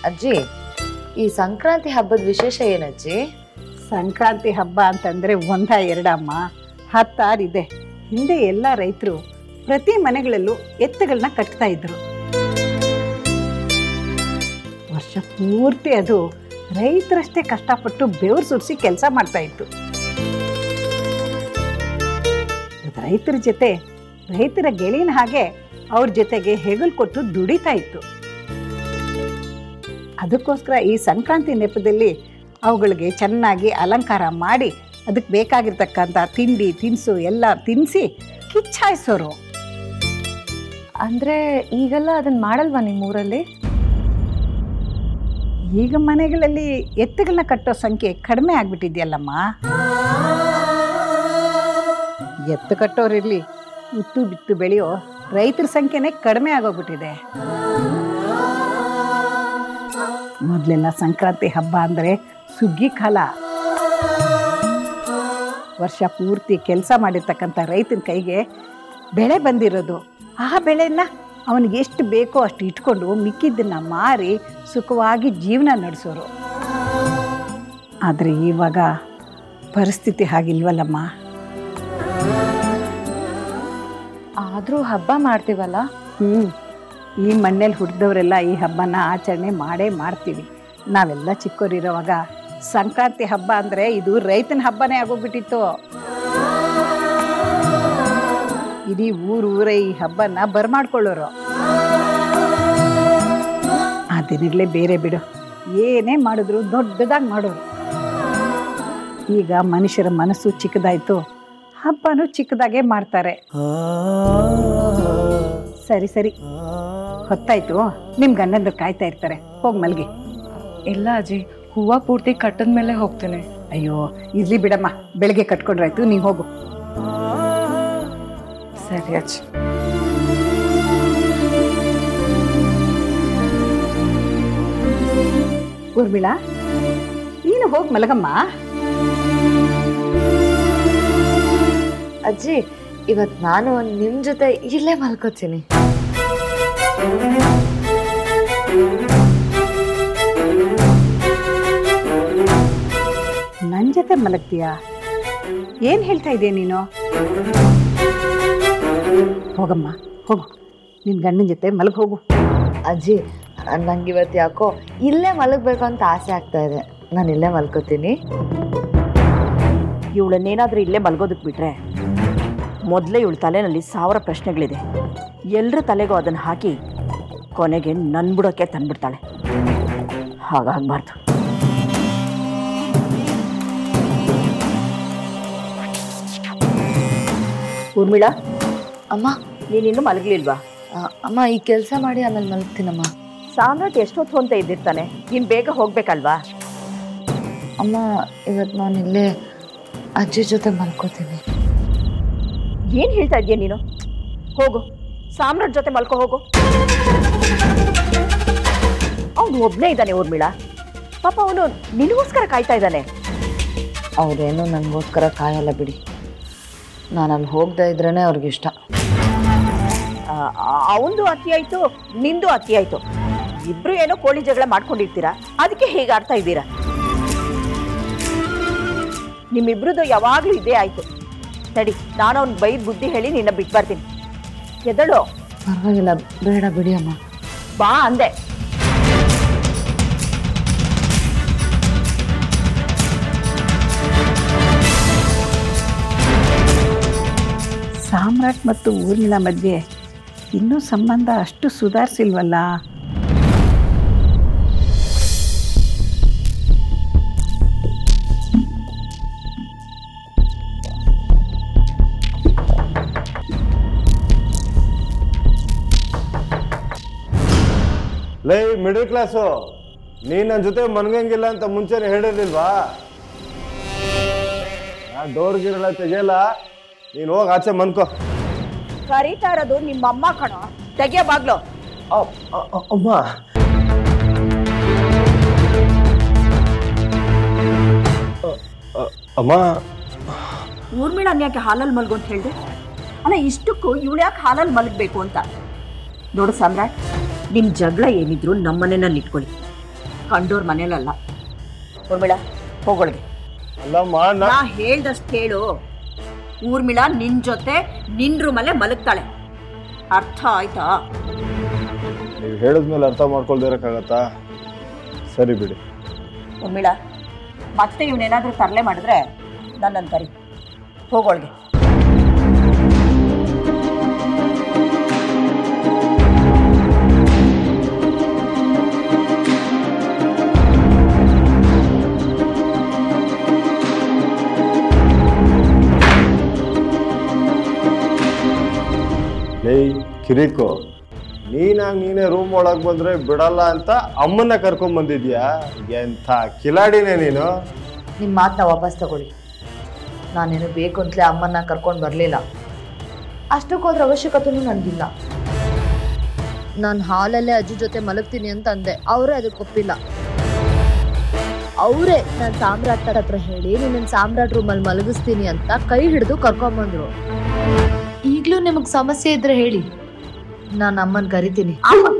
ಅಜ್ಜಿ, ಈ ಸಂಕ್ರಾಂತಿ ಹಬ್ಬದ ವಿಶೇಷ ಏನಜ್ಜಿ? ಸಂಕ್ರಾಂತಿ ಹಬ್ಬ ಅಂತಂದರೆ ಒಂದ ಎರಡಮ್ಮ, 10 ಇದೆ. ಹಿಂದೆ ಎಲ್ಲ ರೈತರು ಪ್ರತಿ ಮನೆಗಳಲ್ಲೂ ಎತ್ತುಗಳನ್ನ ಕಟ್ತಾ ಇದ್ರು. ವರ್ಷ ಪೂರ್ತಿ ಅದು ರೈತರಷ್ಟೇ ಕಷ್ಟಪಟ್ಟು ಬೆವರು ಸುರಿಸಿ ಕೆಲಸ ಮಾಡ್ತಾ ಇತ್ತು. ರೈತರ ಜೊತೆ ರೈತರ ಗೆಳೆಯನ ಹಾಗೆ ಅವ್ರ ಜೊತೆಗೆ ಹೆಗಲು ಕೊಟ್ಟು ದುಡಿತಾ ಇತ್ತು. ಅದಕ್ಕೋಸ್ಕರ ಈ ಸಂಕ್ರಾಂತಿ ನೆಪದಲ್ಲಿ ಅವುಗಳಿಗೆ ಚೆನ್ನಾಗಿ ಅಲಂಕಾರ ಮಾಡಿ ಅದಕ್ಕೆ ಬೇಕಾಗಿರ್ತಕ್ಕಂಥ ತಿಂಡಿ ತಿನಿಸು ಎಲ್ಲ ತಿನ್ನಿಸಿ ಕಿಚ್ಚಾಯಿಸೋರು. ಅಂದರೆ ಈಗೆಲ್ಲ ಅದನ್ನು ಮಾಡಲ್ವಾ ನಿಮ್ಮೂರಲ್ಲಿ? ಈಗ ಮನೆಗಳಲ್ಲಿ ಎತ್ತುಗಳನ್ನ ಕಟ್ಟೋ ಸಂಖ್ಯೆ ಕಡಿಮೆ ಆಗಿಬಿಟ್ಟಿದೆಯಲ್ಲಮ್ಮ. ಎತ್ತು ಕಟ್ಟೋರಿರಲಿ, ಉತ್ತು ಬಿತ್ತು ಬೆಳೆಯೋ ರೈತರ ಸಂಖ್ಯೆನೇ ಕಡಿಮೆ ಆಗೋಗ್ಬಿಟ್ಟಿದೆ. ಮೊದಲೆಲ್ಲ ಸಂಕ್ರಾಂತಿ ಹಬ್ಬ ಅಂದರೆ ಸುಗ್ಗಿ ಕಾಲ. ವರ್ಷ ಪೂರ್ತಿ ಕೆಲಸ ಮಾಡಿರ್ತಕ್ಕಂಥ ರೈತನ ಕೈಗೆ ಬೆಳೆ ಬಂದಿರೋದು. ಆ ಬೆಳೆನ ಅವನಿಗೆ ಎಷ್ಟು ಬೇಕೋ ಅಷ್ಟು ಇಟ್ಕೊಂಡು ಮಿಕ್ಕಿದ್ದನ್ನು ಮಾರಿ ಸುಖವಾಗಿ ಜೀವನ ನಡೆಸೋರು. ಆದರೆ ಇವಾಗ ಪರಿಸ್ಥಿತಿ ಹಾಗಿಲ್ವಲ್ಲಮ್ಮ. ಆದರೂ ಹಬ್ಬ ಮಾಡ್ತೀವಲ್ಲ. ಈ ಮಣ್ಣಲ್ಲಿ ಹುಟ್ಟಿದವರೆಲ್ಲ ಈ ಹಬ್ಬನ ಆಚರಣೆ ಮಾಡೇ ಮಾಡ್ತೀವಿ. ನಾವೆಲ್ಲ ಚಿಕ್ಕವರಿರೋವಾಗ ಸಂಕ್ರಾಂತಿ ಹಬ್ಬ ಅಂದರೆ ಇದು ರೈತನ ಹಬ್ಬನೇ ಆಗೋಗ್ಬಿಟ್ಟಿತ್ತು. ಇಡೀ ಊರೇ ಈ ಹಬ್ಬನ ಬರಮಾಡ್ಕೊಳ್ಳೋರು. ಆ ದಿನಗಳೇ ಬೇರೆ ಬಿಡು. ಏನೇ ಮಾಡಿದ್ರು ದೊಡ್ಡದಾಗಿ ಮಾಡೋರು. ಈಗ ಮನುಷ್ಯರ ಮನಸ್ಸು ಚಿಕ್ಕದಾಯ್ತು, ಹಬ್ಬನೂ ಚಿಕ್ಕದಾಗೇ ಮಾಡ್ತಾರೆ. ಸರಿ ಸರಿ, ಹೊತ್ತಾಯ್ತು. ನಿಮ್ಮ ಗಂಡಂದ್ರು ಕಾಯ್ತಾ ಇರ್ತಾರೆ, ಹೋಗಿ ಮಲ್ಗಿ. ಇಲ್ಲ ಅಜ್ಜಿ, ಹೂವು ಪೂರ್ತಿ ಕಟ್ಟದ ಮೇಲೆ ಹೋಗ್ತೇನೆ. ಅಯ್ಯೋ ಇರ್ಲಿ ಬಿಡಮ್ಮ, ಬೆಳಗ್ಗೆ ಕಟ್ಕೊಂಡ್ರಾಯ್ತು, ನೀವು ಹೋಗು. ಸರಿ ಅಜ್ಜಿ. ಊರ್ಮಿಳಾ, ನೀನು ಹೋಗಿ ಮಲಗಮ್ಮ. ಅಜ್ಜಿ, ಇವತ್ತು ನಾನು ನಿಮ್ಮ ಜೊತೆ ಇಲ್ಲೇ ಮಲ್ಕೋತೀನಿ. ನನ್ನ ಜೊತೆ ಮಲಗ್ತೀಯಾ? ಏನು ಹೇಳ್ತಾ ಇದೆಯಾ ನೀನು? ಹೋಗಮ್ಮ, ಹೋಗು, ನಿನ್ನ ಗಂಡನ ಜೊತೆ ಮಲಗಿ ಹೋಗು. ಅಜ್ಜಿ, ನಂಗೆ ಇವತ್ತು ಯಾಕೋ ಇಲ್ಲೇ ಮಲಗಬೇಕು ಅಂತ ಆಸೆ ಆಗ್ತಾ ಇದೆ. ನಾನು ಇಲ್ಲೇ ಮಲ್ಕೋತೀನಿ. ಇವಳನ್ನೇನಾದರೂ ಇಲ್ಲೇ ಮಲ್ಗೋದಕ್ಕೆ ಬಿಟ್ರೆ ಮೊದಲೇ ಇವಳ ತಲೆಯಲ್ಲಿ 1000 ಪ್ರಶ್ನೆಗಳಿದೆ. ಎಲ್ಲರ ತಲೆಗೂ ಅದನ್ನು ಹಾಕಿ ಕೊನೆಗೆ ನನ್ನ ಬಿಡೋಕ್ಕೆ ತಂದ್ಬಿಡ್ತಾಳೆ. ಹಾಗಾಗಬಾರ್ದು. ಊರ್ಮಿಳಾ, ಅಮ್ಮ, ನೀನಿನ್ನೂ ಮಲಗಲಿಲ್ವಾ? ಅಮ್ಮ, ಈ ಕೆಲಸ ಮಾಡಿ ಆಮೇಲೆ ಮಲಗ್ತೀನಮ್ಮ. ಸಾಮ್ರಾಟ್ ಎಷ್ಟೊತ್ತು ಅಂತ ಇದ್ದಿರ್ತಾನೆ, ನೀನು ಬೇಗ ಹೋಗ್ಬೇಕಲ್ವಾ? ಅಮ್ಮ, ಇವತ್ತು ನಾನು ಇಲ್ಲೇ ಅಜ್ಜಿ ಜೊತೆ ಮಲ್ಕೋತೀನಿ. ಏನು ಹೇಳ್ತಾ ಇದೀಯ ನೀನು? ಹೋಗು, ಸಾಮ್ರಾಟ್ ಜೊತೆ ಮಲ್ಕೋ ಹೋಗು. ಅವನು ಒಬ್ಬನೇ ಇದ್ದಾನೆ ಊರ್ಮಿಳಾ. ಪಾಪ ಅವನು ನಿನಗೋಸ್ಕರ ಕಾಯ್ತಾ ಇದ್ದಾನೆ. ಅವರೇನು ನನಗೋಸ್ಕರ ಕಾಯಲ್ಲ ಬಿಡಿ. ನಾನು ಅಲ್ಲಿ ಹೋಗದೆ ಇದ್ರೇ ಅವ್ರಿಗಿಷ್ಟ. ಅವಂದು ಅತಿ ಆಯಿತು, ನಿಂದು ಅತಿ ಆಯಿತು. ಇಬ್ರು ಏನೋ ಕೋಳಿ ಜಗಳ ಮಾಡ್ಕೊಂಡಿರ್ತೀರಾ, ಅದಕ್ಕೆ ಹೇಗೆ ಆಡ್ತಾ ಇದ್ದೀರಾ? ನಿಮ್ಮಿಬ್ರದ್ದು ಯಾವಾಗಲೂ ಇದೇ ಆಯಿತು. ನಡಿ, ನಾನು ಅವ್ನ ಬೈದ್ ಬುದ್ಧಿ ಹೇಳಿ ನಿನ್ನ ಬಿಟ್ಟು ಬರ್ತೀನಿ. ಎದಳು. ಪರವಾಗಿಲ್ಲ, ಬೇಡ ಬಿಡಿ ಅಮ್ಮ. ಬಾ ಅಂದೆ. ಸಾಮ್ರಾಟ್ ಮತ್ತು ಊರ್ಮಿಳಾ ಮಧ್ಯೆ ಇನ್ನೂ ಸಂಬಂಧ ಅಷ್ಟು ಸುಧಾರಿಸಿಲ್ವಲ್ಲ. ಲೈ ಮಿಡಲ್ ಕ್ಲಾಸು, ನೀನು ನನ್ನ ಜೊತೆ ಮನ್ಗಂಗಿಲ್ಲ ಅಂತ ಮುಂಚೆನೆ ಹೇಳಿರ್ಲಿಲ್ವಾ? ಡೋರ್ ಗಿರಲ್ಲ ತೆಗಿಯಲ್ಲ, ನೀನು ಹೋಗಿ ಆಚೆ ಮನ್ಕೋ. ಕರೀತಾ ಇರೋದು ನಿಮ್ಮಮ್ಮ ಕಣೋ, ತೆಗಿಯ ಬಾಗ್ಲು. ಅಮ್ಮ, ಅಮ್ಮ, ಊರ್ಮಿಳನ್ ಯಾಕೆ ಹಾಲಲ್ಲಿ ಮಲ್ಗು ಅಂತ ಹೇಳಿದೆ? ಅಲ್ಲ, ಇಷ್ಟಕ್ಕೂ ಇವಳು ಯಾಕೆ ಹಾಲಲ್ಲಿ ಮಲಗಬೇಕು ಅಂತ? ನೋಡು ಸಾಮ್ರಾಟ್, ನಿಮ್ಮ ಜಗಳ ಏನಿದ್ರು ನಮ್ಮನೆಯಲ್ಲಿ ಇಟ್ಕೊಳ್ಳಿ. ಕಂಡೋರ್ ಮನೇಲಲ್ಲ. ಊರ್ಮಿಳಾ ಹೋಗೊಳಗೆ. ಅಲ್ಲಮ್ಮ ನಾ ಹೇಳ್ದಷ್ಟು ಕೇಳು. ಊರ್ಮಿಳಾ ನಿನ್ ಜೊತೆ ನಿನ್ ರೂಮಲ್ಲೇ ಮಲಗ್ತಾಳೆ, ಅರ್ಥ ಆಯ್ತಾ? ನೀವು ಹೇಳಿದ್ಮೇಲೆ ಅರ್ಥ ಮಾಡ್ಕೊಳ್ದೇ ಇರೋಕ್ಕಾಗತ್ತಾ? ಸರಿ ಬಿಡಿ. ಊರ್ಮಿಳಾ ಮತ್ತೆ ಇವನೇನಾದ್ರೂ ತರಲೆ ಮಾಡಿದ್ರೆ ನನ್ನನ್ನು ಕರಿ. ಹೋಗೊಳಗೆ. ಕಿರಿಕು, ನೀನೇ ರೂಮ್ ಒಳಗೆ ಬಂದ್ರೆ ಬಿಡಲ್ಲ ಅಂತ ಅಮ್ಮನ್ನ ಕರ್ಕೊಂಡ್ ಬಂದಿದ್ಯಾ? ಎಂಥ ಕಿಲಾಡಿನೇ ನೀನು. ನಿಮ್ಮ ಮಾತನ್ನ ವಾಪಸ್ ತಗೊಳ್ಳಿ. ನಾನೇನು ಬೇಕು ಅಂತಲೇ ಅಮ್ಮನ್ನ ಕರ್ಕೊಂಡು ಬರಲಿಲ್ಲ. ಅಷ್ಟಕ್ಕೋದ್ರ ಅವಶ್ಯಕತೆನೂ ನನಗಿಲ್ಲ. ನಾನು ಹಾಲಲ್ಲೇ ಅಜ್ಜಿ ಜೊತೆ ಮಲಗ್ತೀನಿ ಅಂತ ಅಂದೆ, ಅವರೇ ಅದಕ್ಕೆ ಒಪ್ಪಿಲ್ಲ. ಅವರೇ ನಾನು ಸಾಮ್ರಾಟ್ ಹತ್ರ ಹೇಳಿ ನಿನ್ನ ಸಾಮ್ರಾಟ್ ರೂಮಲ್ಲಿ ಮಲಗಿಸ್ತೀನಿ ಅಂತ ಕೈ ಹಿಡಿದು ಕರ್ಕೊಂಬಂದ್ರು. ಈಗಲೂ ನಿಮಗೆ ಸಮಸ್ಯೆ ಇದ್ರೆ ಹೇಳಿ, ನಾನು ಅಮ್ಮನ ಕರಿತೀನಿ.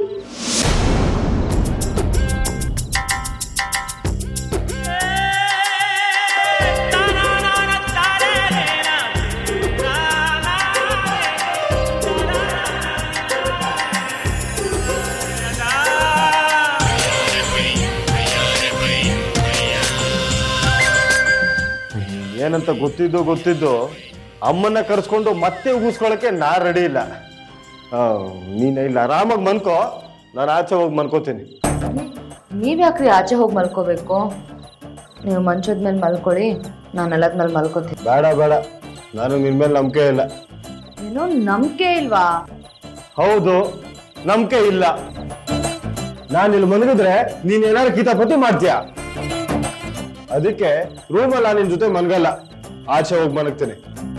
ಏನಂತ ಗೊತ್ತಿದ್ದು ಅಮ್ಮನ್ನ ಕರ್ಸ್ಕೊಂಡು ಮತ್ತೆ ಉಗಿಸ್ಕೊಳಕ್ಕೆ ನಾ ರೆಡಿ ಇಲ್ಲ. ನೀನ ಇಲ್ಲ, ಆರಾಮಾಗಿ ಮನ್ಕೋ, ನಾನು ಆಚೆ ಹೋಗಿ ಮನ್ಕೋತೀನಿ. ನೀವ್ಯಾಕ್ರಿ ಆಚೆ ಹೋಗಿ ಮಲ್ಕೋಬೇಕು? ನೀವು ಮಂಚದ ಮೇಲೆ ಮಲ್ಕೊಳ್ಳಿ, ನಾನು ನೆಲದ ಮೇಲೆ ಮಲ್ಕೋತೀನಿ. ಬೇಡ, ನಾನು ನಿನ್ ಮೇಲೆ ನಂಬಿಕೆ ಇಲ್ಲ. ಏನೋ ನಂಬಿಕೆ ಇಲ್ವಾ? ಹೌದು, ನಂಬಿಕೆ ಇಲ್ಲ. ನಾನು ಇಲ್ಲಿ ಮಲಗಿದ್ರೆ ನೀನ್ ಏನಾದ್ರು ಕಿತಾಪತಿ ಮಾಡ್ತೀಯ. ಅದಕ್ಕೆ ರೂಮಲ್ಲಿ ನಿನ್ ಜೊತೆ ಮನ್ಗಲ್ಲ, ಆಚೆ ಹೋಗಿ ಮಲಗ್ತೀನಿ.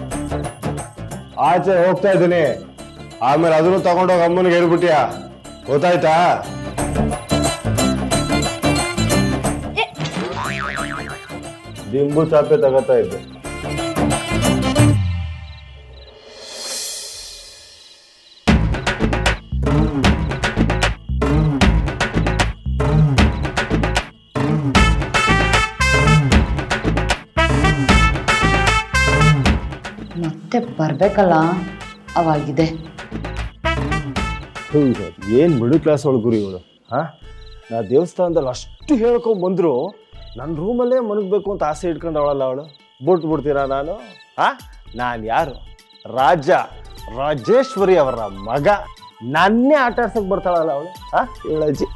ಆಚೆ ಹೋಗ್ತಾ ಇದ್ದೀನಿ, ಆಮೇಲೆ ಅದನ್ನು ತಗೊಂಡೋಗಿ ಅಮ್ಮನಿಗೆ ಹೇಳ್ಬಿಟ್ಟಿಯಾ? ಗೊತ್ತಾಯ್ತಾ? ದಿಂಬು ಚಾಪೆ ತಗೋತಾ ಇದ್ದೆ. ಮತ್ತೆ ಬರ್ಬೇಕಲ್ಲ, ಅವಾಗಿದೆ. ಏನ್ ಮಿಡಲ್ ಕ್ಲಾಸ್ ಒಳಗುರಿ ಇವಳು. ನಾ ದೇವಸ್ಥಾನದಲ್ಲಿ ಅಷ್ಟು ಹೇಳ್ಕೊಂಡ್ ಬಂದ್ರು ನನ್ನ ರೂಮಲ್ಲೇ ಮನಗಬೇಕು ಅಂತ ಆಸೆ ಇಟ್ಕೊಂಡವಳಲ್ಲ ಅವಳು. ಬಿಡ್ತೀರಾ ನಾನು? ನಾನು ಯಾರು? ರಾಜೇಶ್ವರಿ ಅವರ ಮಗ. ನನ್ನೇ ಆಟ ಆಡ್ಸಕ್ ಬರ್ತಾಳಲ್ಲ ಅವಳು. ಇವಳಜ್ಜಿ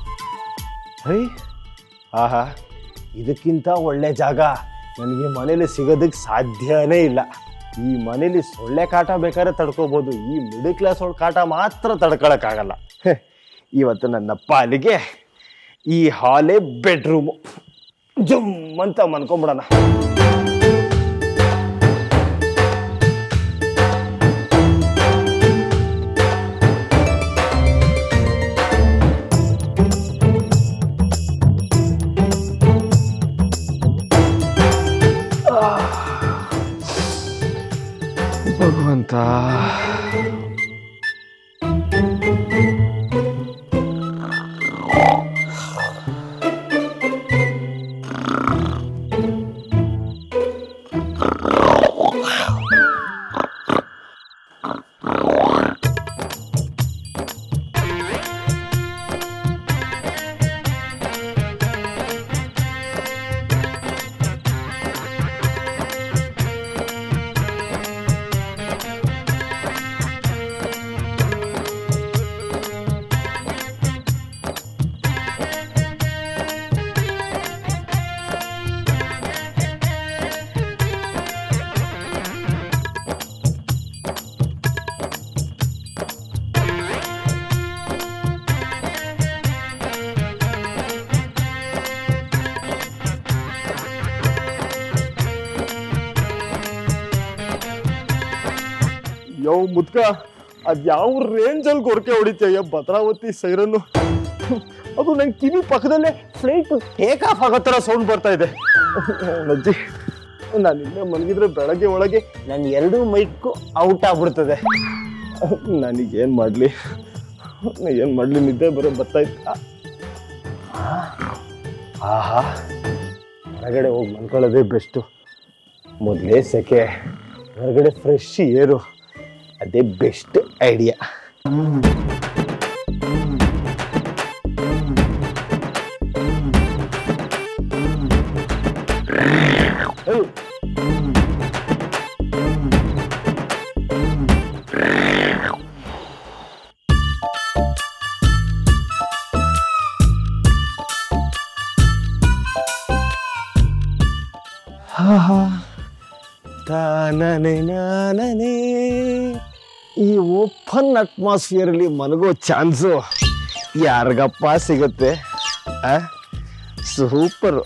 ಆಹಾ, ಇದಕ್ಕಿಂತ ಒಳ್ಳೆ ಜಾಗ ನನಗೆ ಮನೇಲಿ ಸಿಗೋದಕ್ಕೆ ಸಾಧ್ಯನೇ ಇಲ್ಲ. ಈ ಮನೇಲಿ ಸೊಳ್ಳೆ ಕಾಟ ಬೇಕಾದ್ರೆ ತಡ್ಕೋಬಹುದು, ಈ ಮಿಡಲ್ ಕ್ಲಾಸ್ ಒಳಗೆ ಕಾಟ ಮಾತ್ರ ತಡ್ಕೊಳಕ್ಕಾಗಲ್ಲ. ಇವತ್ತು ನನ್ನ ಪಾಲಿಗೆ ಈ ಹಾಲೇ ಬೆಡ್ರೂಮು. ಜುಮ್ ಅಂತ ಮನ್ಕೊಂಬಿಡೋಣ. ಭಗವಂತ, ಯಾವ ಮುದ್ಕ ಅದ್ ಯಾವ ರೇಂಜಲ್ಲಿ ಗೊರಕೆ ಹೊಡಿತೀಯ ಭದ್ರಾವತಿ ಸೈರನ್ನು. ಅದು ನಂಗೆ ಕಿವಿ ಪಕ್ಕದಲ್ಲೇ ಫ್ಲೈಟ್ ಟೇಕ್ ಆಫ್ ಆಗೋ ಥರ ಸೌಂಡ್ ಬರ್ತಾ ಇದೆ. ಅಜ್ಜಿ, ನಾನು ಇಲ್ಲೇ ಮಲಗಿದ್ರೆ ಬೆಳಗ್ಗೆ ಒಳಗೆ ನಾನು 2 ಮೈಕು ಔಟ್ ಆಗ್ಬಿಡ್ತದೆ. ನನಗೇನು ಮಾಡಲಿ ನಿದ್ದೆ ಬರೋ ಬರ್ತಾ ಇತ್ತ. ಆಹಾ, ಹೊರಗಡೆ ಹೋಗಿ ಮಲ್ಕೊಳ್ಳೋದೇ ಬೆಸ್ಟು. ಮೊದಲೇ ಸೆಕೆ, ಹೊರಗಡೆ ಫ್ರೆಶ್ ಏರು, ಅದೇ ಬೆಸ್ಟ್ ಐಡಿಯಾ. ತಾನನೆ ನಾನನೆ, ಈ ಓಪನ್ ಅಟ್ಮಾಸ್ಫಿಯರಲ್ಲಿ ಮಲಗೋ ಚಾನ್ಸು ಯಾರಿಗಪ್ಪ ಸಿಗುತ್ತೆ? ಸೂಪರು.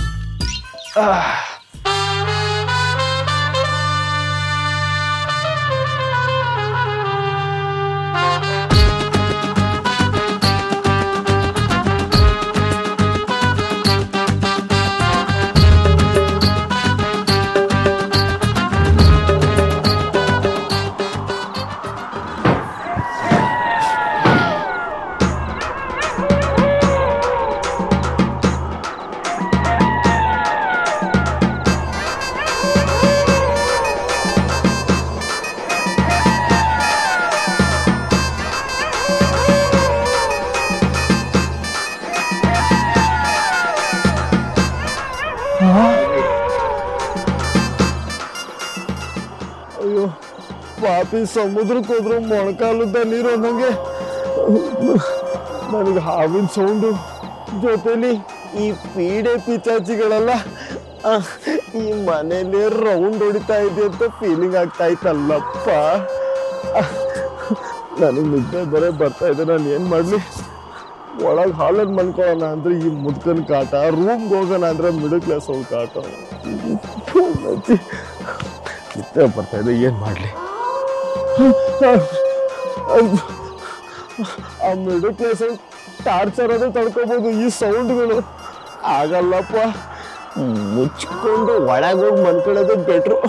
ಅಯ್ಯೋ ಪಾಪಿ, ಸಮುದ್ರಕ್ಕೆ ಹೋದ್ರು ಮೊಣಕಾಲುದ್ದ ನೀರು ಅನ್ನಂಗೆ ನನಗೆ ಹಾವಿನ ಸೌಂಡು ಜೊತೆಲಿ ಈ ಪೀಡೆ ಪಿಚಾಚಿಗಳೆಲ್ಲ ಈ ಮನೇಲಿ ರೌಂಡ್ ಹೊಡಿತಾ ಇದೆ ಅಂತ ಫೀಲಿಂಗ್ ಆಗ್ತಾ ಇತ್ತಲ್ಲಪ್ಪ. ನನಗೆ ನಿದ್ದೆ ಬರೇ ಬರ್ತಾ ಇದೆ. ನಾನು ಏನು ಮಾಡಲಿ? ಒಳಗೆ ಹಾಲಲ್ಲಿ ಮಲ್ಕೊಳ್ಳೋಣ ಅಂದ್ರೆ ಈ ಮುದ್ಕನ್ ಕಾಟ, ರೂಮ್ಗೆ ಹೋಗೋಣ ಅಂದ್ರೆ ಮಿಡಲ್ ಕ್ಲಾಸ್ ಅವ್ರ ಕಾಟ. ನಿದ್ದೆ ಬರ್ತಾ ಇದೆ, ಏನು ಮಾಡಲಿ? ಆ ಮಿಡಲ್ ಕ್ಲಾಸ್ ಟಾರ್ಚರ್ ಅದು ತಡ್ಕೋಬಹುದು, ಈ ಸೌಂಡ್ಗಳು ಆಗಲ್ಲಪ್ಪ. ಮುಚ್ಕೊಂಡು ಒಳಗೋಗಿ ಮಲ್ಕೊಳ್ಳೋದು ಬೆಟ್ರು.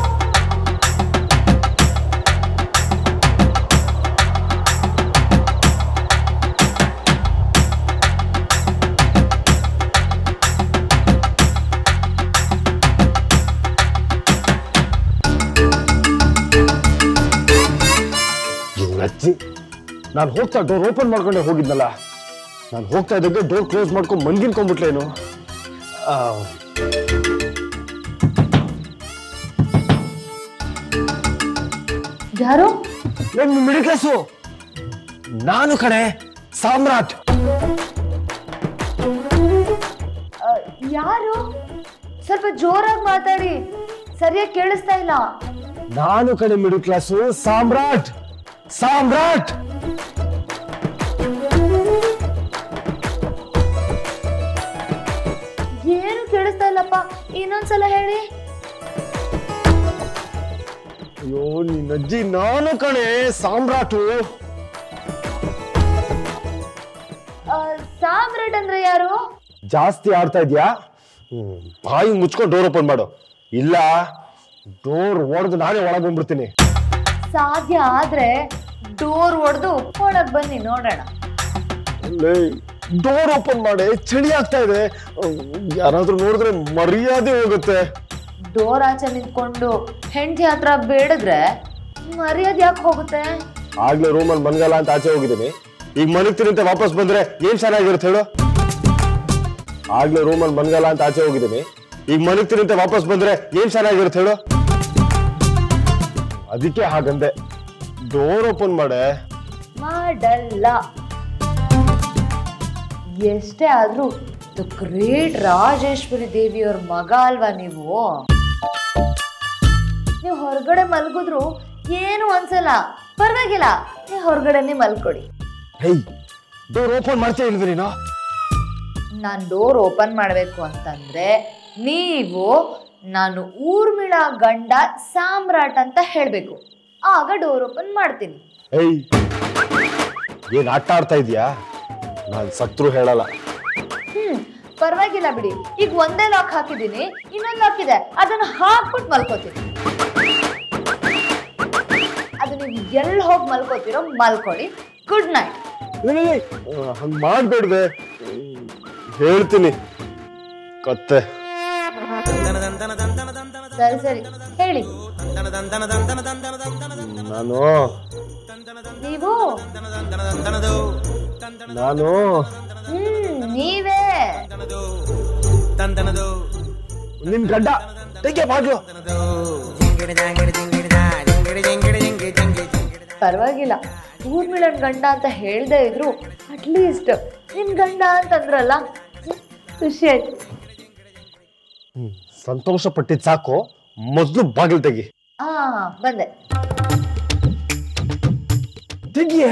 ಅಜ್ಜಿ, ನಾನು ಹೋಗ್ತಾ ಡೋರ್ ಓಪನ್ ಮಾಡ್ಕೊಂಡೆ ಹೋಗಿದ್ನಲ್ಲ, ನಾನು ಹೋಗ್ತಾ ಇದ್ದಂಗೆ ಡೋರ್ ಕ್ಲೋಸ್ ಮಾಡ್ಕೊಂಡು ಮನ್ಗಿನ್ಕೊಂಡ್ಬಿಟ್ಲೇನು? ಯಾರು? ನನ್ನ ಮಿಡಲ್ ಕ್ಲಾಸು. ನಾನು ಕಣೆ, ಸಾಮ್ರಾಟ್. ಯಾರು? ಸ್ವಲ್ಪ ಜೋರಾಗಿ ಮಾತಾಡಿ, ಸರಿಯಾಗಿ ಕೇಳಿಸ್ತಾ ಇಲ್ಲ. ನಾನು ಕಣೆ ಮಿಡಲ್ ಕ್ಲಾಸು, ಸಾಮ್ರಾಟ್. ಸಾಮ್ರಾಟ್. ಏನು ಕೇಳಿಸ್ತಾ ಇಲ್ಲಪ್ಪ, ಇನ್ನೊಂದ್ಸಲ ಹೇಳಿ. ಅಯ್ಯೋ ನಿನ್ನಜ್ಜಿ, ನಾನು ಕಣೆ ಸಾಮ್ರಾಟು. ಸಾಮ್ರಾಟ್ ಅಂದ್ರೆ ಯಾರು? ಜಾಸ್ತಿ ಆಡ್ತಾ ಇದ್ಯಾ? ಬಾಯಿ ಮುಚ್ಕೊಂಡು ಡೋರ್ ಓಪನ್ ಮಾಡು, ಇಲ್ಲ ಡೋರ್ ಒಡೆದು ನಾನೇ ಒಳಗೆ ಬಂದ್ಬಿಡ್ತೀನಿ. ಸಾಧ್ಯ ಆದ್ರೆ ಡೋರ್ ಒಡೆದು ಒಳಗ್ ಬನ್ನಿ ನೋಡೋಣ. ಡೋರ್ ಓಪನ್ ಮಾಡಿ, ಚಳಿ ಆಗ್ತಾ ಇದೆ. ಯಾರಾದ್ರೂ ನೋಡಿದ್ರೆ ಮರ್ಯಾದೆ ಹೋಗುತ್ತೆ. ಡೋರ್ ಆಚೆ ನಿಂತ್ಕೊಂಡು ಹೆಂಡತಿ ಹತ್ರ ಬೇಡಿದ್ರೆ ಮರ್ಯಾದೆ ಯಾಕೆ ಹೋಗುತ್ತೆ? ಆಗ್ಲೇ ರೂಮಲ್ಲಿ ಮನ್ಗಲ್ಲ ಅಂತ ಆಚೆ ಹೋಗಿದ್ದೀನಿ, ಈಗ ಮಲಗ್ತೀನಿ ಅಂತ ವಾಪಸ್ ಬಂದ್ರೆ ಏನ್ ಚೆನ್ನಾಗಿರುತ್ತೆ ಹೇಳು? ಆಗ್ಲೇ ರೂಮಲ್ಲಿ ಮನ್ಗಲ್ಲ ಅಂತ ಆಚೆ ಹೋಗಿದ್ದೀನಿ, ಈಗ ಮಲಗ್ತೀನಿ ಅಂತ ವಾಪಸ್ ಬಂದ್ರೆ ಏನ್ ಚೆನ್ನಾಗಿರುತ್ತೆ ಹೇಳು? ಅದಕ್ಕೆ ಹಾಗಂದೆ, ಡೋರ್ ಓಪನ್ ಮಾಡೆ. ಮಾಡಲ್ಲ. ಎಷ್ಟೇ ಆದ್ರೂ ದ ಗ್ರೇಟ್ ರಾಜೇಶ್ವರಿ ದೇವಿಯವ್ರ ಮಗ ಅಲ್ವಾ ನೀವು? ನೀವು ಹೊರಗಡೆ ಮಲ್ಗಿದ್ರು ಏನು ಅನ್ಸಲ್ಲ, ಪರವಾಗಿಲ್ಲ, ನೀವು ಹೊರಗಡೆನೆ ಮಲ್ಕೊಡಿ. ಡೋರ್ ಓಪನ್ ಮಾಡ್ತಾ ಇಲ್ವಿ ನೀನು? ನಾನು ಡೋರ್ ಓಪನ್ ಮಾಡಬೇಕು ಅಂತಂದ್ರೆ ನೀವು ನಾನು ಊರ್ಮಿಳಾ ಗಂಡ ಸಾಮ್ರಾಟ್ ಅಂತ ಹೇಳ್ಬೇಕು, ಆಗ ಡೋರ್ ಓಪನ್ ಮಾಡ್ತೀನಿ. ಏನ್ ಆಟ ಆಡ್ತಾ ಇದೀಯಾ? ನಾನು ಸತ್ರು ಹೇಳಲ್ಲ. ಪರವಾಗಿಲ್ಲ ಬಿಡಿ, ಈಗ ಒಂದೇ ಲಾಕ್ ಹಾಕಿದ್ದೀನಿ, ಇನ್ನೊಂದು ಲಾಕ್ ಇದೆ, ಅದನ್ನ ಹಾಕ್ಬಿಟ್ಟು ಮಲ್ಕೋತೀನಿ. ಅದು ನೀವು ಎಲ್ಲಿ ಹೋಗಿ ಮಲ್ಕೋತೀರೋ ಮಲ್ಕೊಳ್ಳಿ. Good night. ಹಂಗ್ ಮಾಡ್ಬೇಡ್ವೆ, ಹೇಳ್ತೀನಿ ಕತ್ತೆ. ಸರಿ ಸರಿ ಹೇಳಿ. ನಾನು ನೀವು ನೀವೇ ನಿನ್ ಗಡ್ಡ ತೆಗೆ ಬಾಗ್ಲು. ಪರವಾಗಿಲ್ಲ, ಊರ್ಮಿಳನ್ ಗಂಡ ಅಂತ ಹೇಳ್ದೇ ಇದ್ರು ಅಟ್ಲೀಸ್ಟ್ ನಿನ್ ಗಂಡ ಅಂತಂದ್ರಲ್ಲ, ಖುಷಿ ಆಯ್ತು. ಸಂತೋಷ ಪಟ್ಟಿದ್ ಸಾಕು, ಮೊದ್ಲು ಬಾಗಿಲು ತೆಗಿ. ಬಂದೆ. ತೆಗಿಯೇ.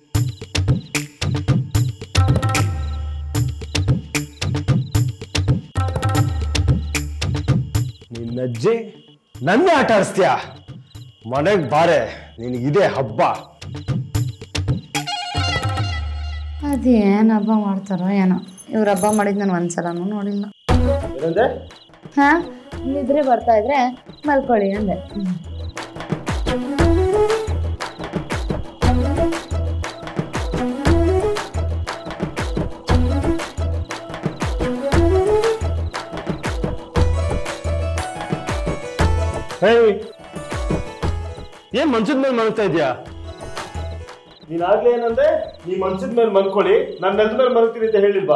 ನಿನ್ನಜ್ಜಿ ನನ್ನೇ ಆಟ ಆಡಿಸ್ತೀಯ? ಮನೆಗ್ ಬಾರೆ, ನಿನಗಿದೆ ಹಬ್ಬ. ಅದೇನ್ ಹಬ್ಬ ಮಾಡ್ತಾರೋ ಏನೋ, ಇವ್ರ ಹಬ್ಬ ಮಾಡಿದ್ ನಾನು ಒಂದ್ಸಲನೂ ನೋಡಿಲ್ಲ. ಹಾ, ನಿದ್ರೆ ಬರ್ತಾ ಇದ್ರೆ ಮಲ್ಕೊಳ್ಳಿ ಅಂದೆ. ಏನ್ ಮಂಚದ ಮೇಲೆ ಮಲ್ತಾ ಇದ್ಯಾ? ನೀನಾಗ್ಲೇ ಏನಂದ್ರೆ ನೀ ಮಂಚದ ಮೇಲೆ ಮಲ್ಕೊಳ್ಳಿ, ನಾನ್ ನೆಲದ ಮೇಲೆ ಮಲ್ತೀನಿ ಅಂತ ಹೇಳಿಲ್ವಾ?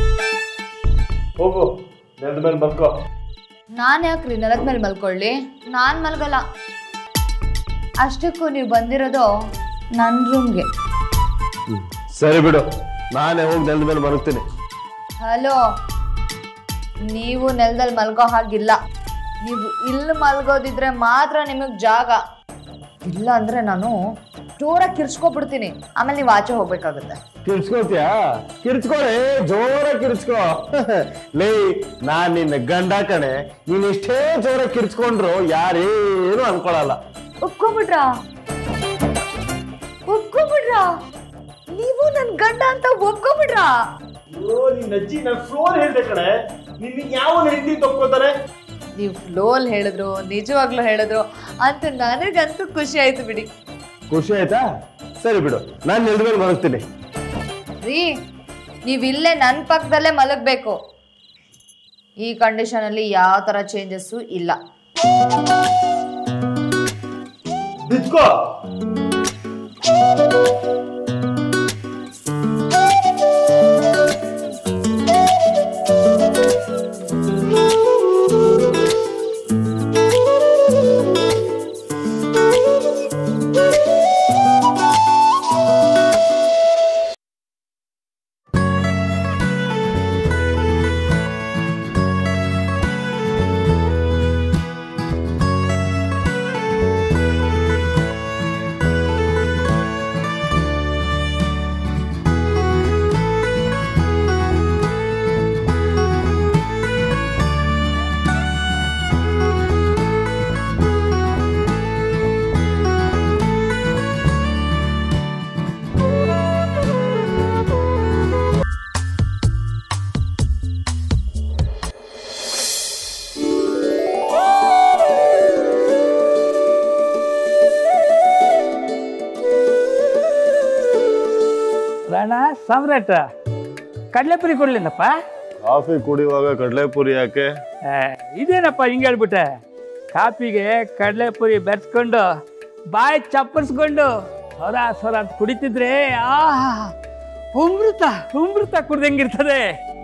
ಹೋಗು, ನೆಲದ ಮೇಲೆ ಮಲ್ಕೋ. ನಾನ್ ಯಾಕ್ರಿ ನೆಲದ ಮೇಲೆ ಮಲ್ಕೊಳ್ಳಿ? ನಾನ್ ಮಲ್ಗಲ್ಲ. ಅಷ್ಟಕ್ಕೂ ನೀವು ಬಂದಿರೋದು ನನ್ನ ರೂಮ್ಗೆ. ಸರಿ ಬಿಡು, ನಾನೇ ಹೋಗಿ ನೆಲದ ಮೇಲೆ ಮಲಗ್ತೀನಿ. ಹಲೋ, ನೀವು ನೆಲದಲ್ಲಿ ಮಲ್ಗೋ ಹಾಗಿಲ್ಲ. ನೀವು ಇಲ್ಲಿ ಮಲ್ಗೋದಿದ್ರೆ ಮಾತ್ರ ನಿಮಗ್ ಜಾಗ. ಇಲ್ಲ ಅಂದ್ರೆ ನಾನು ಜೋರಾಗಿ ಕಿರ್ಚ್ಕೊಬಿಡ್ತೀನಿ, ಆಮೇಲೆ ನೀವು ಆಚೆ ಹೋಗ್ಬೇಕಾಗುತ್ತೆ. ಕಿರ್ಚ್ಕೋತ್ಯಾ? ಕಿರ್ಚ್ಕೊಳೆ, ಜೋರಾಗಿ ಕಿರ್ಚ್ಕೋ. ಲೇ, ನಾನ್ ನಿನ್ನ ಗಂಡ ಕಣೆ, ನೀನ್ ಎಷ್ಟೇ ಜೋರಾಗಿ ಕಿರ್ಚ್ಕೊಂಡ್ರು ಯಾರೇನು ಅನ್ಕೊಳಲ್ಲ. ಒಪ್ಕೊಂಬಿಟ್ರಾ? ನೀವು ನನ್ ಗಂಡ ಅಂತ ಒಪ್ಕೊಂಬಿಟ್ರಾ? ನಿನ್ನ ಅಜ್ಜಿ ನನ್ ಫ್ಲೋರ್ ಹೇಳ್ದೆ ಕಣೆ, ನಿನ್ನ ಯಾವ ಹೆಂಡತಿ ತಪ್ಕೋತಾರೆ? ನೀವು ಫ್ಲೋಲ್ ಹೇಳಿದ್ರು, ನಿಜವಾಗ್ಲೂ ಹೇಳಿದ್ರು ಅಂತ ನನಗಂತೂ ಖುಷಿ ಆಯ್ತು ಬಿಡಿ. ಖುಷಿ ಆಯ್ತಾ? ಸರಿ ಬಿಡು, ನಾನು ನೆಲದ ಮೇಲೆ ಮಲಗ್ತೀನಿ. ರೀ, ನೀವ್ ಇಲ್ಲೇ ನನ್ನ ಪಕ್ಕದಲ್ಲೇ ಮಲಗಬೇಕು. ಈ ಕಂಡೀಷನ್ ಅಲ್ಲಿ ಯಾವ ತರ ಚೇಂಜಸ್ಸು ಇಲ್ಲ. ಬಿದ್ಕೋ. ರಾಣ ಸಾಮ್ರಾಟ, ಕಡಲೆಪುರಿ ಕೊಡ್ಲಿನಪ್ಪ? ಕಾಫಿ ಕುಡಿಯುವಾಗ ಕಡಲೆಪುರಿ ಯಾಕೆ? ಇದೇನಪ್ಪ ಹಿಂಗೆ ಹೇಳ್ಬಿಟ್ಟೆ? ಕಾಫಿಗೆ ಕಡಲೆಪುರಿ ಬೆರೆಸ್ಕೊಂಡು ಬಾಯಿ ಚಪ್ಪರ್ಸ್ಕೊಂಡು ಸ್ವರ ಸ್ವರ ಅಂತ ಕುಡಿತಿದ್ರೆ ಅಮೃತ ಅಮೃತ ಕುಡ್ದಂಗಿರ್ತದೆ.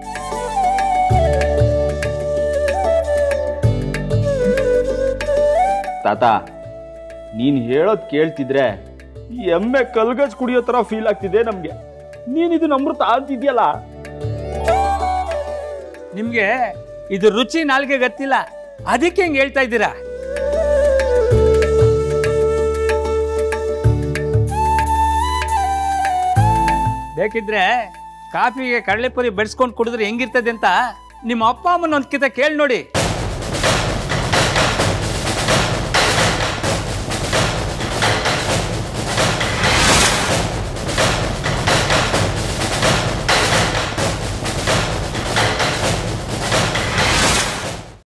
ತಾತ, ನೀನು ಹೇಳೋದು ಕೇಳ್ತಿದ್ರೆ ಈ ಎಮ್ಮೆ ಕಲ್ಗಜ್ ಕುಡಿಯೋ ಥರ ಫೀಲ್ ಆಗ್ತಿದೆ ನಮಗೆ. ನೀನಿದು ಅಮೃತ ಅಂತಿದ್ಯಲ್ಲ. ನಿಮಗೆ ಇದು ರುಚಿ ನಾಲ್ಗೆ ಗೊತ್ತಿಲ್ಲ, ಅದಕ್ಕೆ ಹಿಂಗೆ ಹೇಳ್ತಾ ಇದ್ದೀರಾ. ಬೇಕಿದ್ರೆ ಕಾಫಿಗೆ ಕಡಲೆಪುರಿ ಬೆಳೆಸ್ಕೊಂಡು ಕುಡಿದ್ರೆ ಹೆಂಗಿರ್ತದೆ ಅಂತ ನಿಮ್ಮ ಅಪ್ಪ ಅಮ್ಮನ ಒಂದು ಕಿತ ಕೇಳಿ ನೋಡಿ.